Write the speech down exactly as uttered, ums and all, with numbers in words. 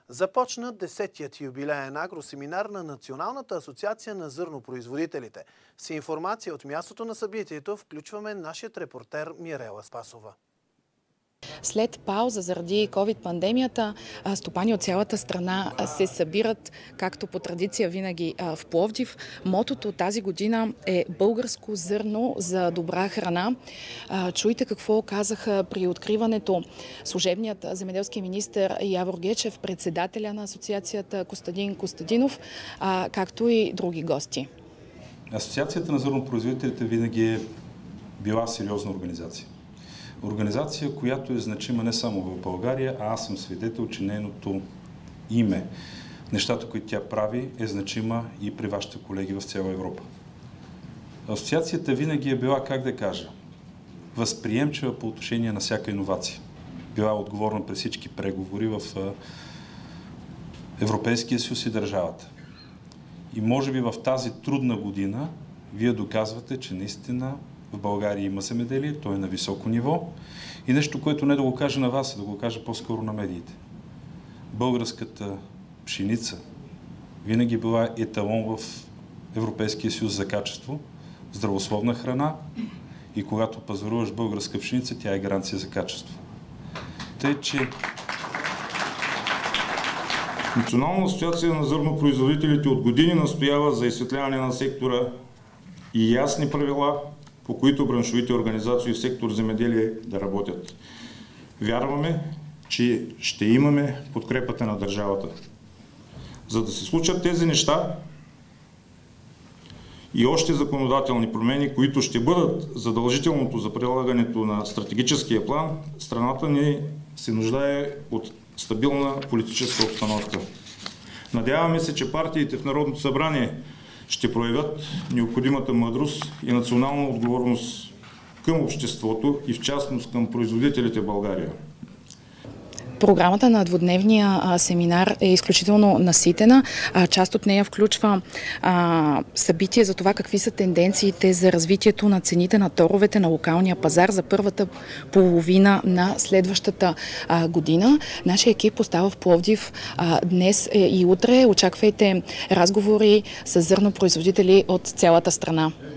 Започна десетият юбилеен агросеминар на Националната асоциация на зърнопроизводителите. С информация от мястото на събитието включваме нашият репортер Мирела Спасова. След пауза заради ковид-пандемията, стопани от цялата страна се събират, както по традиция винаги, в Пловдив. Мотото тази година е българско зърно за добра храна. Чуйте какво казаха при откриването служебният земеделски министър Явор Гечев, председателя на асоциацията Костадин Костадинов, както и други гости. Асоциацията на зърнопроизводителите винаги е била сериозна организация. Организация, която е значима не само в България, а аз съм свидетел, че нейното име, нещата, които тя прави, е значима и при вашите колеги в цяла Европа. Асоциацията винаги е била, как да кажа, възприемчива по отношение на всяка иновация. Била отговорна при всички преговори в Европейския съюз и държавата. И може би в тази трудна година вие доказвате, че наистина в България има земеделие, то е на високо ниво. И нещо, което не да го кажа на вас, а да го кажа по-скоро на медиите. Българската пшеница винаги била еталон в Европейския съюз за качество, здравословна храна и когато пазаруваш българска пшеница, тя е гаранция за качество. Тъй, че Национална асоциация на зърнопроизводителите от години настоява за изсветляване на сектора и ясни правила, по които браншовите организации в сектор земеделие да работят. Вярваме, че ще имаме подкрепата на държавата. За да се случат тези неща и още законодателни промени, които ще бъдат задължителното за прилагането на стратегическия план, страната ни се нуждае от стабилна политическа обстановка. Надяваме се, че партиите в Народното събрание ще проявят необходимата мъдрост и национална отговорност към обществото и в частност към производителите в България. Програмата на двудневния семинар е изключително наситена. Част от нея включва а, събитие за това какви са тенденциите за развитието на цените на торовете на локалния пазар за първата половина на следващата а, година. Нашия екип остава в Пловдив а, днес и утре. Очаквайте разговори с зърнопроизводители от цялата страна.